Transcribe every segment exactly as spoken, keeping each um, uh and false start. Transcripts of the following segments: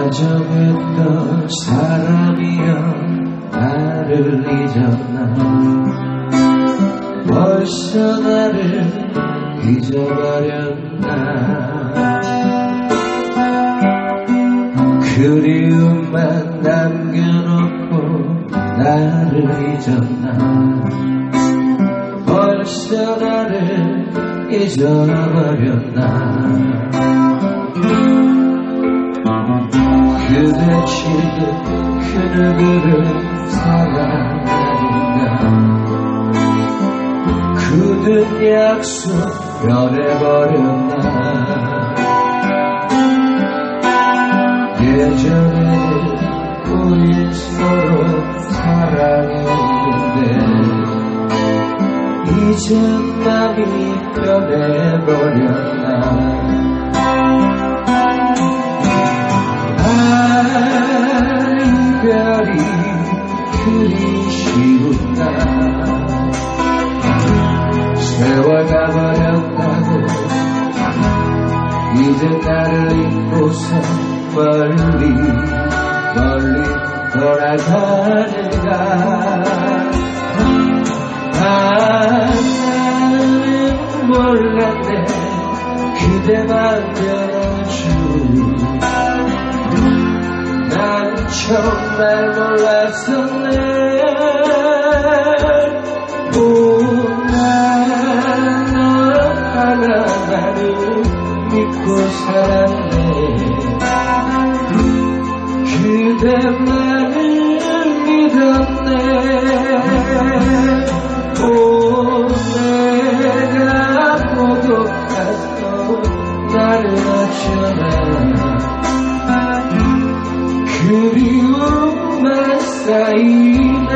다정했던 사람이여 나를 잊었나. 벌써 나를 잊어버렸나. 그리움만 남겨놓고 나를 잊었나. 벌써 나를 잊어버렸나. 그대 지금 그 누구를 사랑하는가. 굳은 약속 변해버렸나. 예전에는 우리 서로 사랑했는데 이젠 맘이 변해버렸나. 이별이 그리 쉬운가. 세월 가버렸다고 이제 나를 잊고서 멀리 멀리 돌아가는가. 아, 나는 몰랐네 그대만 변해줄. 난 정말 몰랐었네. 오, 난 너 하나만을 믿고 살았네. 그대만을 믿었네. 오, 내가 고독해서 나를 어쩌나. 그리움만 쌓이네.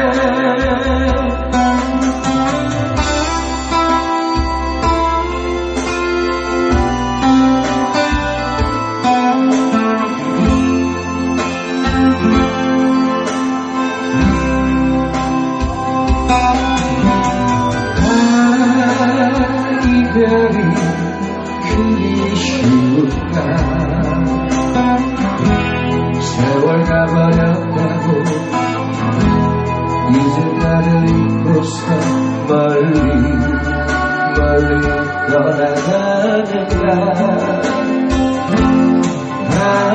아, 이별이 그리 쉬운가. 세월 가버렸다고 이제 나를 잊고서 멀리 멀리 떠나가는가. 아,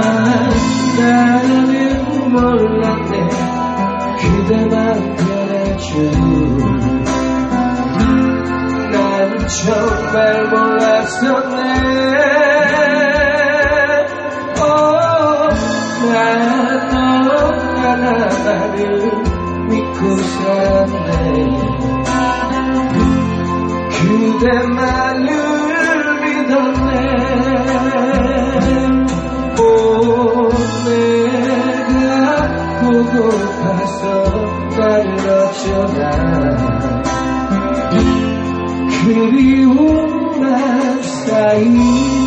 나는 몰랐네 그대만 변해줄. 난 정말 몰랐었네. 난 너 하나만을 믿고 살았네. 그대만을 믿었네. 오, 내가 고독해서 나를 어쩌나. 그리움만 쌓이